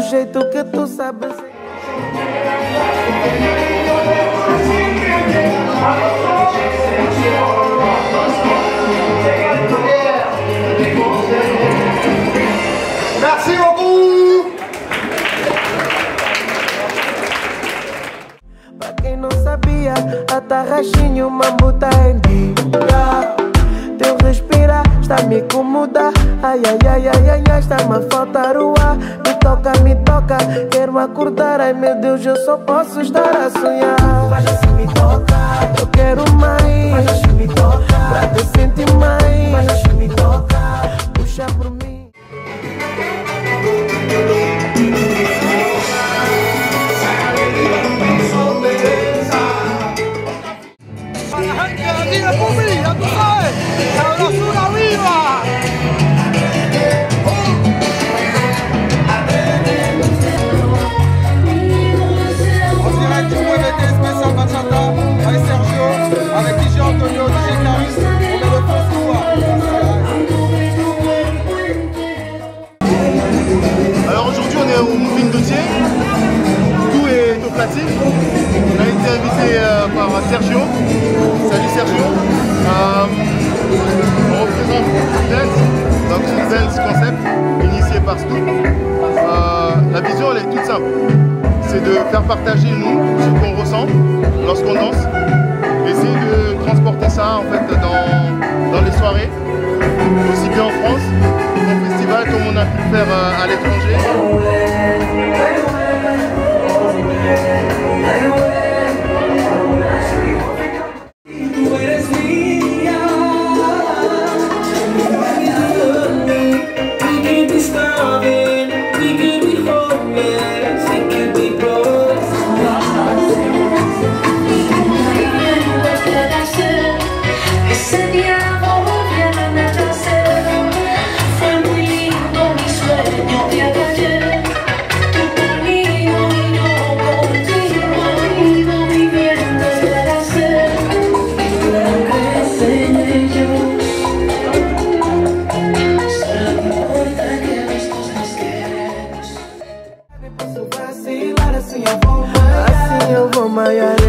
jeito que tu sabes. Merci beaucoup. Pra quem não sabia, a tarraxinho mambuta em dia. Teu respirar está me incomodar. Ai, ai, ai, ai, ai, ai, está-me a faltar o ar. Me toca, quero acordar. Ai meu Deus, eu só posso estar a sonhar. Vai assim me toca, eu quero mais. Vai assim me toca, pra te sentir mais. Vai assim me toca, puxa por mim. Arranca, familia, tú sabes, sabrosura viva. Avec Sergio, avec DJ Antonio, DJ Karis, on met le feu sur toi. Alors aujourd'hui on est au Moving Dossier, tout est au platine. On a été invité par Sergio. Salut Sergio. On représente Dance, donc une Dance concept initié par Snoop. La vision elle est toute simple. C'est de faire partager nous ce qu'on ressent lorsqu'on danse, essayer de transporter ça en fait dans les soirées, aussi bien en France, au festival comme on a pu le faire à l'étranger. Assim eu vou malhar.